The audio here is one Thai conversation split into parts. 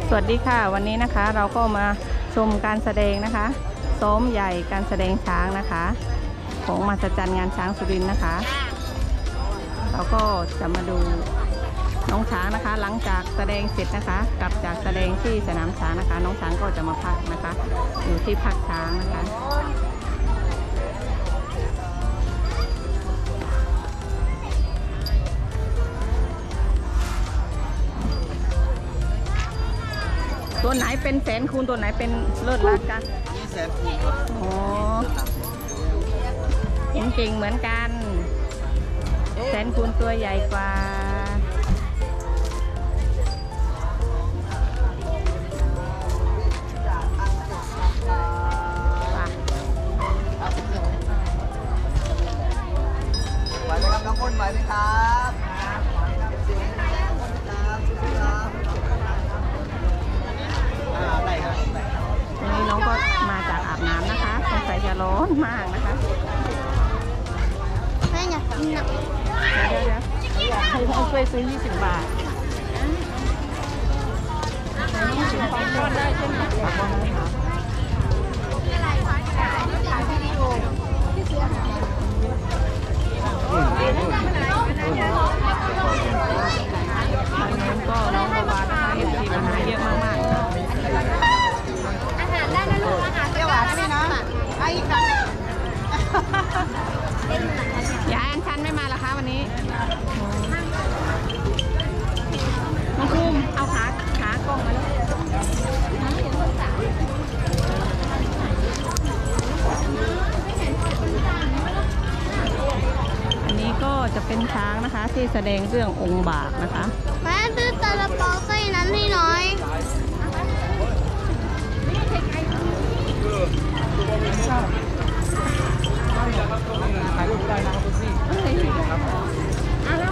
สวัสดีค่ะวันนี้นะคะเราก็มาชมการแสดงนะคะซ้อมใหญ่การแสดงช้างนะคะของมหัศจรรย์งานช้างสุรินทร์นะคะเราก็จะมาดูน้องช้างนะคะหลังจากแสดงเสร็จนะคะกลับจากแสดงที่สนามช้างนะคะน้องช้างก็จะมาพักนะคะอยู่ที่พักช้างนะคะตัวไหนเป็นแสนคูณตัวไหนเป็นเลิศรักกันนี่แสนคูณครับอ๋อเห็นเก่งเหมือนกันแสนคูณตัวใหญ่กว่าไหวไหมครับน้องอ้นไหวไหมครับวันนี้น้องก็มาจากอาบน้ำนะคะสงสัยจะร้อนมากนะคะแม่อยากกินอ่ะเดี๋ยวอยากให้พ่อช่วยซื้อ20 บาทถึงความร้อนได้ใช่ไหมก็น้องประวานนะคะเอฟซีมาหาเยอะมากๆอาหารได้นะลูกอาหารเปรี้ยวหวานได้นะไอ้ค่ะยายอันชันไม่มาเหรอคะวันนี้น้องคุ้มเอาขากล้องมาแล้วอันนี้ก็จะเป็นช้างนะคะที่แสดงเรื่ององค์บากนะคะแม่ซื้อซาลาเปาไส้นั้นให้หน่อยถ่ายรูปได้นะครับคุณพี่เอาแล้ว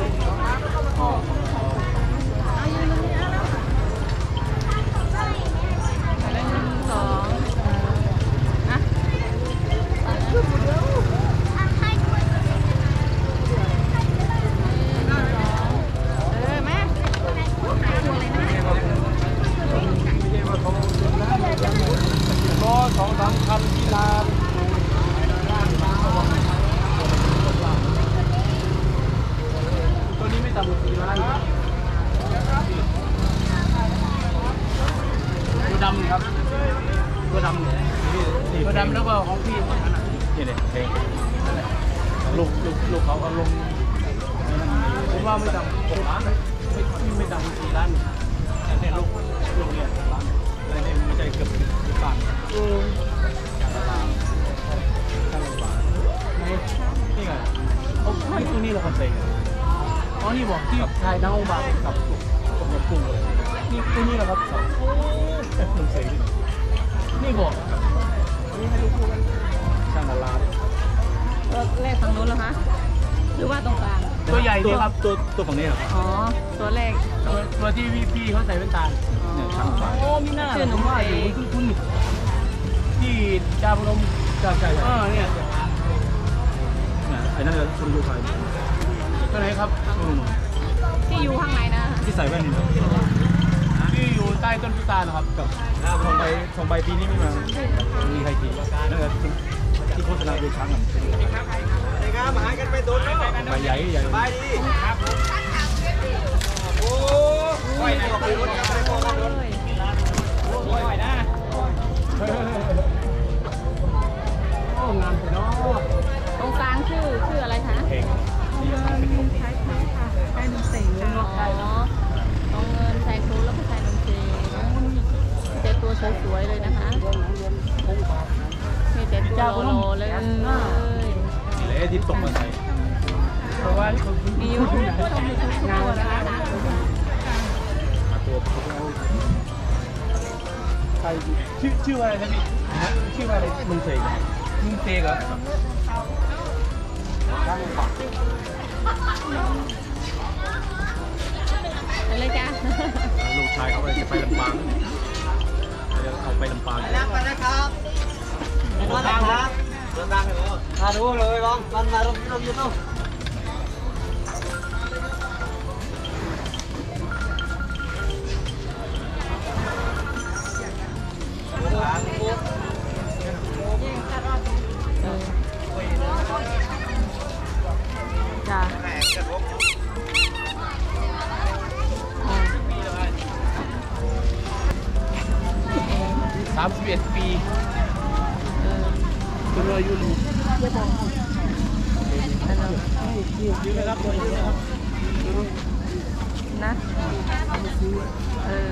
ตัวดำครับตัวดำแล้วก็ของพี่นี่เลยลูกเขาเอาลงผมว่าไม่ดำ6 ล้านไม่ดำ4 ล้านแต่เนี่ยลูกเนี่ย6 ล้านอะไรเนี่ยไม่ใช่เกือบ10 บาทนี่ไงเขาไม่ตัวนี้เราคอนเซ็ปต์อ๋อนี่บอกที่ชายน้องบาทกับกุ้งเลยนี่ตัวนี้เหรอครับแต่คอนเซ็ปต์นี่บอกนี่ให้ลูกพูดกันช่างละล้านแรกฝั่งนู้นเหรอคะหรือว่าตรงกลางตัวใหญ่นี่ครับตัวฝั่งนี้เหรออ๋อตัวแรกตัวที่พี่เขาใส่แว่นตาเนี่ยช่างฟ้าโอ้มีหน้าชื่อหนุ่มว่าคุณที่จาพนมใช่เนี่ยไอ้นั่นเลยคุณดูใครตัวไหนครับที่อยู่ข้างในนะที่ใส่แว่นนี่ที่อยู่ใต้ต้นพุทรานะครับกับทองใบปีนี้ไม่มามีใครขี่นั่นแหละที่โฆษณาดูช้างอ่ะไอ้งามหายกันไปโดนแล้วใบใหญ่ไปดีโอ้ยนะไปรถไปโค้งรถโอ้ยนะโอ้งามเลยเนาะตรงกลางชื่ออะไรคะเพลงใช้นมเสงอ๋อต้องเงินใส่ครูแล้วก็ใส่นมเสงมีแต่ตัวสวยๆเลยนะคะมีแต่ตัวโลเลยนี่แหละที่ตกมาใส่เพราะว่ามียูทูบชมยูทูบทุกตัวนะคะตัวใครชื่ออะไรนะพี่ชื่ออะไรมึงเสกเหรออะไรจ้ะลูกชายเขาจะไปลำปางเอาไปลำปางไปนะครับเดินทางครับมาดูเลยบ้างมันมาลงยูทูบน 31 ปีเออตัวอายุลูกอันนั้นยืนเลยครับตัวยืนเลยครับนะเออ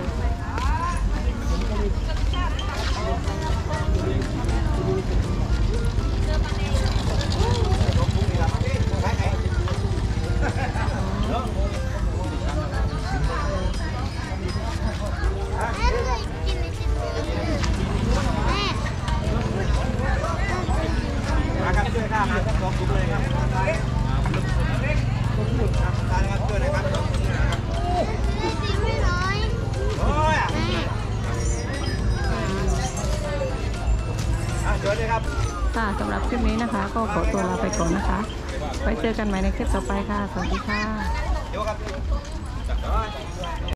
ค่ะสำหรับคลิปนี้นะคะ ก็ขอตัวลาไปก่อนนะคะ ไว้เจอกันใหม่ในคลิปต่อไปค่ะ สวัสดีค่ะ